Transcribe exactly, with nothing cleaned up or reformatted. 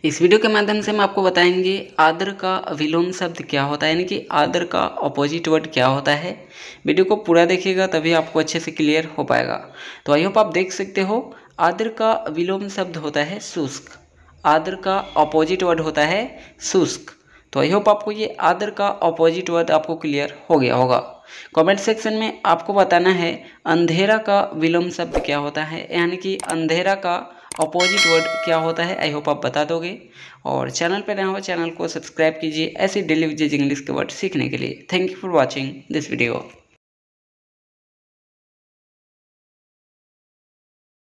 इस वीडियो के माध्यम से हम आपको बताएंगे आदर का विलोम शब्द क्या होता है, यानी कि आदर का अपोजिट वर्ड क्या होता है। वीडियो को पूरा देखिएगा तभी आपको अच्छे से क्लियर हो पाएगा। तो आई होप आप देख सकते हो, आदर का विलोम शब्द होता है शुष्क, आदर का अपोजिट वर्ड होता है शुष्क। तो आई होप आपको ये आदर का अपोजिट वर्ड आपको क्लियर हो गया होगा। कमेंट सेक्शन में आपको बताना है अंधेरा का विलोम शब्द क्या होता है, यानी कि अंधेरा का अपोजिट वर्ड क्या होता है। आई होप आप बता दोगे। और चैनल पर नया हो चैनल को सब्सक्राइब कीजिए ऐसे डेली यूजेज इंग्लिश के वर्ड सीखने के लिए। Thank you for watching this video.